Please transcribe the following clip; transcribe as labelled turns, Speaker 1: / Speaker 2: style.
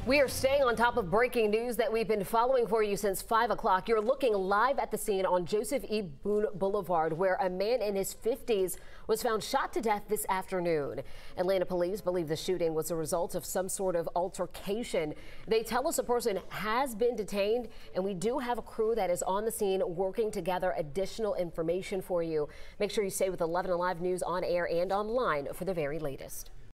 Speaker 1: We are staying on top of breaking news that we've been following for you since 5 o'clock. You're looking live at the scene on Joseph E. Boone Boulevard, where a man in his 50s was found shot to death this afternoon. Atlanta police believe the shooting was a result of some sort of altercation. They tell us a person has been detained, and we do have a crew that is on the scene working to gather additional information for you. Make sure you stay with 11 Alive News on air and online for the very latest.